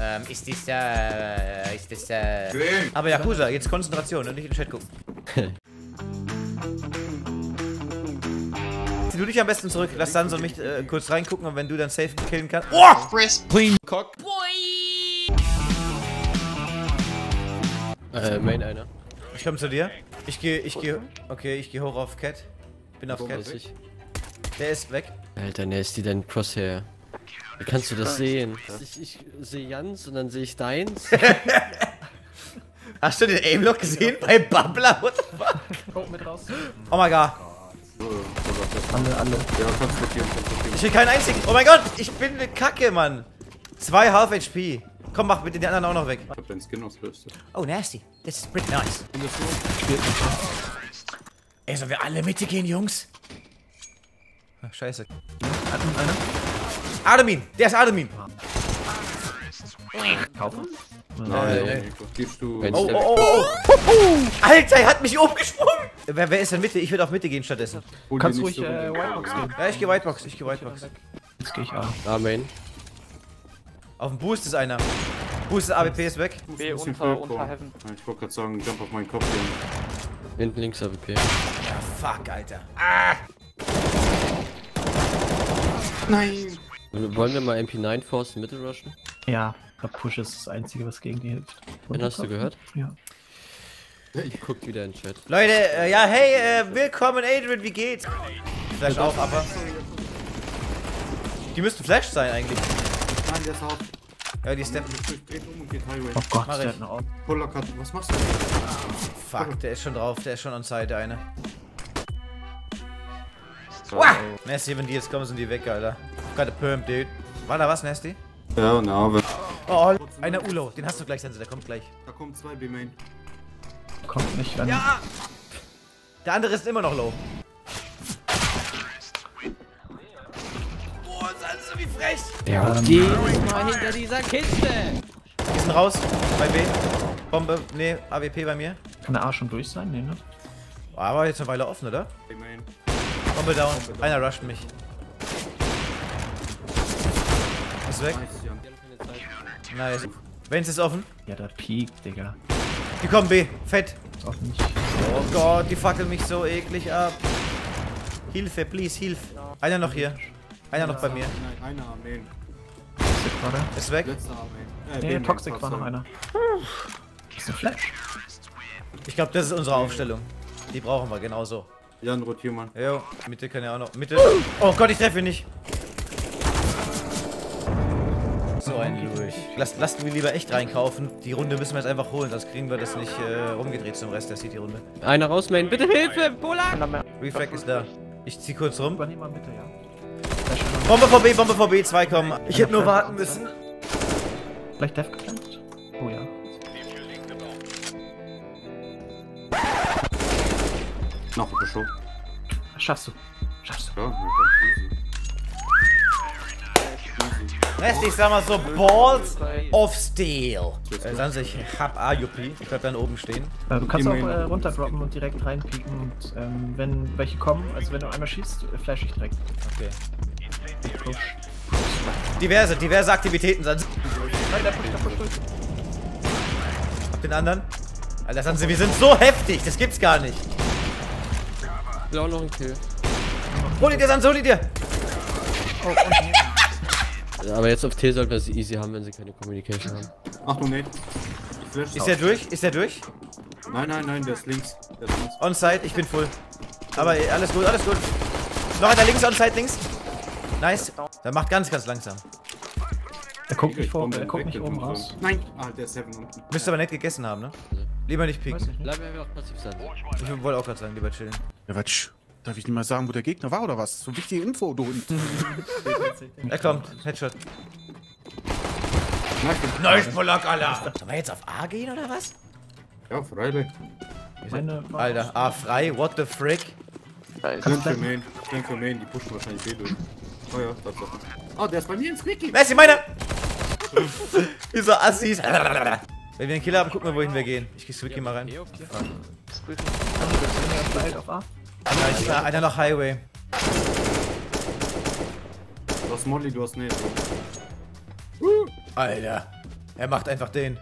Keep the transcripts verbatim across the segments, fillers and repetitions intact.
Ähm, ist das, äh, ist das, äh... Aber Yakuza, jetzt Konzentration und nicht in den Chat gucken. Zieh du dich am besten zurück, lass Sans und mich äh, kurz reingucken und wenn du dann safe killen kannst... Oh! Chris, clean cock. Äh, Main einer. Ich komm zu dir. Ich gehe, ich gehe... Okay, ich gehe hoch auf Cat. Bin auf Cat. Der ist weg. Alter, ne, ist die denn Crosshair? Wie kannst du das sehen? Ich, ich sehe Jans und dann sehe ich deins. Hast du den Aimlock gesehen bei Bubbler? What the fuck? Guck mit raus. Oh mein Gott. Alle, alle. Ja, kannst rotieren, kannst rotieren. Ich will keinen einzigen. Oh mein Gott, ich bin eine Kacke, Mann. Zwei Half H P. Komm, mach bitte die anderen auch noch weg. Ich hab deinen Skin auslöst. Oh, nasty. Das ist pretty nice. Ey, sollen wir alle Mitte gehen, Jungs? Ach, scheiße. Admin, einer. Armin, der ist Armin. Kaufen? Nein, Äh, Nico. Gibst du... Wenn- Oh, oh, oh, oh. Alter, er hat mich umgesprungen. Wer, wer ist in Mitte? Ich würde auf Mitte gehen stattdessen. Hol dir Kannst nicht ruhig so äh, rum. Whitebox gehen. Ja, ich gehe Whitebox, ich gehe Whitebox. Jetzt gehe ich A. Ah, Main. Auf dem Boost ist einer. Boost ist A W P ist weg. Muss B ein bisschen unter, Flip unter kommen. Heaven. Ja, ich wollte gerade sagen, jump auf meinen Kopf hier. Hinten links A W P. Ja, fuck, Alter. Ah. Nein! Wollen wir mal M P neun forcen, Mitte rushen? Ja, ich glaube Push ist das Einzige, was gegen die hilft. Den hast du gehört? Ja. Ich guck wieder in den Chat. Leute, äh, ja, hey, äh, willkommen Adrian, wie geht's? Flash auf, Upper. Die müssten Flash sein eigentlich. Nein, der ist auf. Ja, die steppen. Dreht um und geht Highway. Oh Gott, Mach der ich. hat noch auf. Puller Cut, was machst du? Fuck, der ist schon drauf, der ist schon on side, der eine. So. Wow. Nasty, wenn die jetzt kommen, sind die weg, Alter. Got a perm, dude. War da was, Nasty? Ja, na, aber... Oh, einer Ulo, den hast du gleich, Sense, der kommt gleich. Da kommen zwei B-Main. Kommt nicht ran. Ja! Der andere ist immer noch low. Boah, Sense, wie frech! Ja, Ähm, geh mal hinter dieser Kiste! Die sind raus, bei B. Bombe, nee, A W P bei mir. Kann der A schon durch sein? Nee, ne? Aber jetzt eine Weile offen, oder? B-Main. Bombe down, einer rusht mich. Ist weg. Nice, Jan. Nice. Vance ist offen. Ja, der Peak, Digga. Die kommen B. Fett. Ist auch nicht. Oh Gott, die fackeln mich so eklig ab. Hilfe, please, hilf. Einer noch hier. Einer noch bei mir. Nein, einer A-Main. Toxic war der. Ist weg. Letzter A-Main. Äh, Nee, B-Main, Toxic war sorry. noch einer. Ist ein Flash. Ich glaube, das ist unsere Aufstellung. Die brauchen wir, genauso. Jan, rotier mal. Jo, Mitte kann ja auch noch. Mitte. Oh Gott, ich treffe ihn nicht. So ein Lurch. Lasst, lasst wir lieber echt reinkaufen. Die Runde müssen wir jetzt einfach holen, sonst kriegen wir das nicht äh, rumgedreht zum Rest der City-Runde. Einer raus, Main. Bitte Hilfe, Pola! Refract ist da. Ich zieh kurz rum. Übernehmen mal Mitte, ja. Flash immer. Bombe vor B, Bombe vor B, zwei kommen. Ich hätte nur warten müssen. Vielleicht Def geplant? Oh ja. Noch bitte schon. Schaffst du. Schaffst du. Ja, Rest, ich sag mal so, Balls of Steel. Äh, sagen Sie, ich hab A U P. Ich bleib dann oben stehen. Äh, du kannst auch Main. äh, runterdroppen und direkt reinpieken und ähm, wenn welche kommen, also wenn du einmal schießt, äh, flash ich direkt. Okay. Push. Diverse, diverse Aktivitäten, Sansi. Nein, der pusht, der pusht durch. Hab den anderen. Alter, Sansi, wir sind so heftig, das gibt's gar nicht. Ich will auch noch einen Kill. Hol ihn dir, Sansi, hol ihn dir. Oh, und hinten. Aber jetzt auf T sollten wir es easy haben, wenn sie keine Communication haben. Achtung, Nate. Ich flash. Ist der durch? Ist der durch? Nein, nein, nein, der ist links. Der ist links. Onside, ich bin full. Aber äh, alles gut, alles gut. Noch einer links, Onside, links. Nice. Der macht ganz, ganz langsam. Er guckt nicht Ich vor, komm er dann guckt weg, nicht der oben kommt raus. so. Nein! Ah, der ist Seven unten. Müsste aber nicht gegessen haben, ne? Lieber nicht Weiß pieken. ich nicht. Bleiben wir einfach passiv sein. Ich wollte auch gerade sagen, lieber chillen. Ja, was? Darf ich nicht mal sagen, wo der Gegner war oder was? So wichtige Info, du Hund. Er kommt, Headshot. Nein, Nice, Polak, Alter. Sollen wir jetzt auf A gehen oder was? ja, freilich. Meine Alter, A frei, what the frick? Flank für Main. Flank für Main, die pushen wahrscheinlich B durch. Oh ja, Tatsache. Oh, der ist bei mir ins Quickie. Messi, meine! Wie so Assis. Wenn wir einen Killer haben, gucken wir, wohin wir gehen. Ich geh Squeaky mal rein. Okay, okay. Behält auf A. Ja, ich, einer noch Highway. Du hast Molly, du hast Nate. Alter. Er macht einfach den.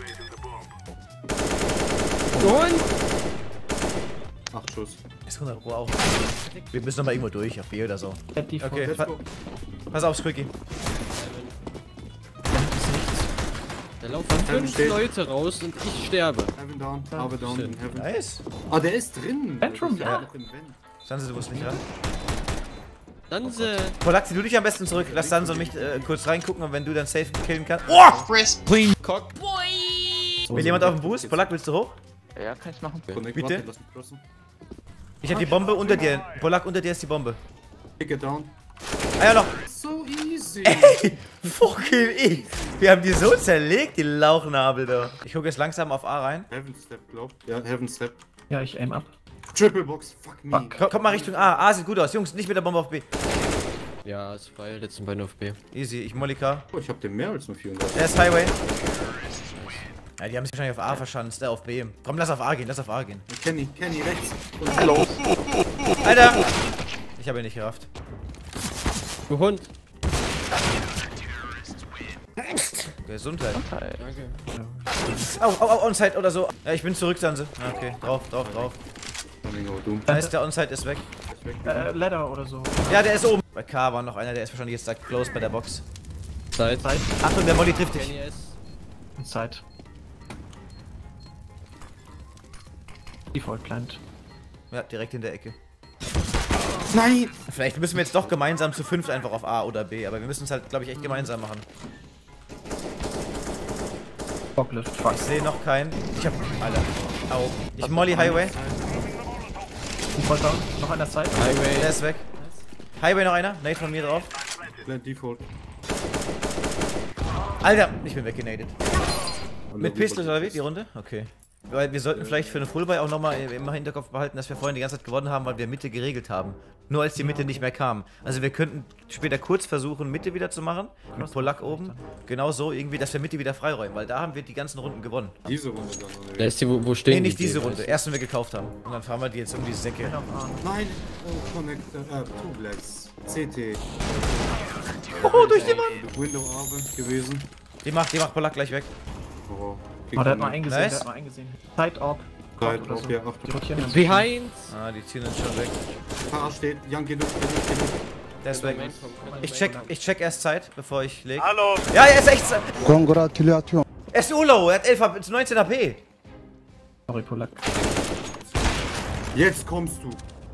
Und? Acht Schuss. Ist hundert Pro auch. Wir müssen noch mal irgendwo durch, auf B oder so. Dead Default. Okay, Let's pa go. pass auf, Squeaky. Da laufen Heaven fünf steht. Leute raus und ich sterbe. Heaven down, Harvey down Schön. in Heaven. Nice. Ah, der ist drin. Bedroom, Der ist ja. noch im Vent. Sanse, du musst nicht ran. Dann se. Polak, zieh du dich am besten zurück. Lass Sanse und mich äh, kurz reingucken und wenn du dann safe killen kannst. Oh! Clean. Cock. Will jemand auf den Boost? Polak, willst du hoch? Ja, kann ich machen. Connect, Bitte? warte, lass mich crossen. Ich hab die Bombe unter dir. Polak, unter dir ist die Bombe. Kick it down. Ah ja, noch. So easy. Fucking ich. Wir haben die so zerlegt, die Lauchnabel da. Ich gucke jetzt langsam auf A rein. Heaven Step, glaub. Ja, Heaven Step. Ja, ich aim ab. Triple Box, fuck me. Fuck. Komm, komm mal Richtung A. A sieht gut aus. Jungs, nicht mit der Bombe auf B. Ja, zwei letzten beiden auf B. Easy, ich Mollika. Oh, ich hab den mehr als nur vierhundert. Er ist Highway. Ja, die haben sich wahrscheinlich auf A verschanzt, äh, auf B. Komm, lass auf A gehen, lass auf A gehen. Kenny, Kenny rechts. Und Hallo. Alter! Ich habe ihn nicht gerafft. Du Hund. Gesundheit. Danke. Au, au, au, Onside oder so. Ja, ich bin zurück, Sanse. Ja, okay, drauf, drauf, drauf. Coming over Doom. Da ist der Onside, ist weg. Ist weg. Äh, Ladder oder so. Ja, der ist oben. Bei K war noch einer, der ist wahrscheinlich jetzt da close bei der Box. Zeit. Side. Achtung, der Molly trifft dich. Kenny S. Und Side. Default Plant. Ja, direkt in der Ecke. Nein! Vielleicht müssen wir jetzt doch gemeinsam zu fünft einfach auf A oder B, aber wir müssen es halt, glaube ich, echt gemeinsam machen. Forklift. Fuck. Ich sehe noch keinen. Ich hab. Alter. Au. Ich Molly Highway. Default down. Noch einer Side. Der Highway. ist weg. Highway noch einer. Nate von mir drauf. Plant Default. Alter, ich bin weggenadet. Mit Pistols oder wie? Die Runde? Okay. Weil wir sollten vielleicht für eine Fullbuy auch nochmal im Hinterkopf behalten, dass wir vorhin die ganze Zeit gewonnen haben, weil wir Mitte geregelt haben. Nur als die Mitte nicht mehr kam. Also wir könnten später kurz versuchen, Mitte wieder zu machen. Mit Polak oben. Genau so irgendwie, dass wir Mitte wieder freiräumen, weil da haben wir die ganzen Runden gewonnen. Diese Runde dann. Da Oder? ist die, wo, wo stehen Nee, nicht die? diese Runde. Erst, wenn wir gekauft haben. Und dann fahren wir die jetzt um die Säcke. Nein! Oh, Connector. Äh, Two Blacks. C T. Oh, durch die Wand! Window Arbe gewesen. Die macht, die macht Polak gleich weg. Oh, Oh, der hat mal eingesehen, Nice. der hat mal eingesehen. Side Orb. Side Oder Orb, so. ja, Achtung. Die rotieren dann. Behind. Ah, die ziehen uns schon weg. K steht. Young, genug, genug, genug. Der ist weg. Ich check, ich check erst Zeit, bevor ich leg. Hallo. Ja, er ist echt. Congratulations. Er ist Ulo, er hat elf, neunzehn H P. Sorry, Polak. Jetzt kommst du.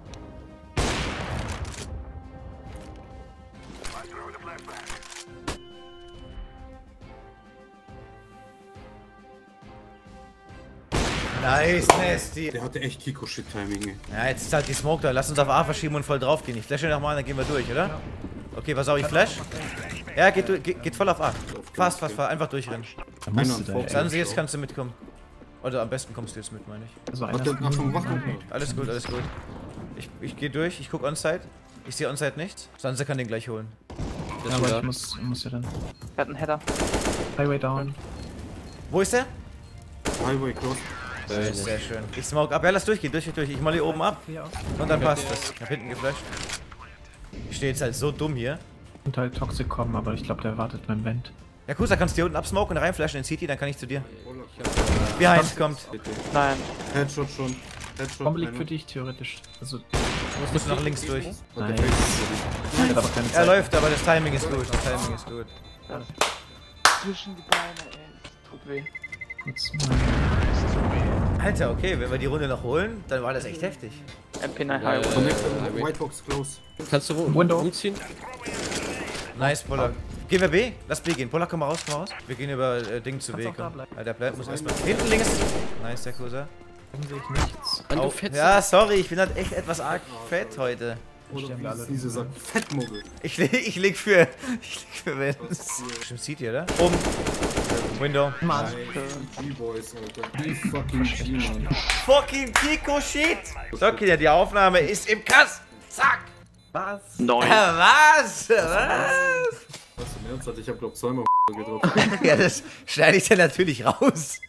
Nice, nasty. Der hatte echt Kiko-Shit-Timing. Ja, jetzt ist halt die Smoke da. Lass uns auf A verschieben und voll drauf gehen. Ich flashe nochmal, dann gehen wir durch, oder? Okay, pass auf, ich flash. Ja, geht, du- geht, geht voll auf A. Fast, fast, fast. Einfach durchrennen. Da Einer musst am du Fox. da, ey. Sansi, jetzt kannst du mitkommen. Oder am besten kommst du jetzt mit, meine ich. Also einer Warte, ist Achtung, Wachung. Alles gut, alles gut. Ich, ich gehe durch, ich guck Onside. Ich sehe Onside nichts. Sansa kann den gleich holen. Das Ja, ist aber da. ich muss, muss ja dann. Er hat einen Header. Highway down. Wo ist der? Highway cross. Nice, sehr schön. Ich smoke ab. Ja, lass durchgehen, durch, durch. Ich molly oben ab. Clear aus. Und dann passt das. Ich hab hinten geflasht. Ich stehe jetzt halt so dumm hier. Und halt Toxic kommen, aber ich glaube, der wartet beim Vent. Ja, Kusa, kannst du hier unten absmoken und reinflashen in City, dann kann ich zu dir. Behind kommt. Nein. Headshot schon. Headshot. Bombe liegt einer. für dich, theoretisch. Also, Du musst nach links durch. Und der Nice. Face ist der hat aber keine Er Zeit. läuft, aber das Timing ist gut. Das Timing ist gut. Zwischen die Beine, ey. Das tut weh. Kurz mal. Alter, okay, wenn wir die Runde noch holen, dann war das echt heftig. M P neun Ja, Highway. ja. Connector, Highway. Whitebox close. Kannst du wo Window. umziehen? Nice, Polak. Gehen wir B? Lass B gehen. Polak, komm mal raus, komm mal raus. Wir gehen über äh, Ding zu B. Kannst auch da Komm. bleiben. Alter, bleib, muss erstmal. Hinten links. Nice, der Kusa. Dann sehe ich nichts. Mann, du Au. Fetze. Ja, sorry, ich bin halt echt etwas arg fett heute. Oder Sterben wie wir es alle. diese sagt, Fettmuggel. Ich leg, ich leg für. Ich leg für Wenz. Stimmt, sieht ihr, oder? Oben. Window. Mann. G-Boys, Alter. Die fucking G, Mann. Fucking Kiko Shit! So, Kinder, die Aufnahme ist im Kasten. Zack! Was? Neun. Was? Was? Was im Ernst? Ich hab glaub zweimal gedroppt. Ja, das schneide ich dann natürlich raus.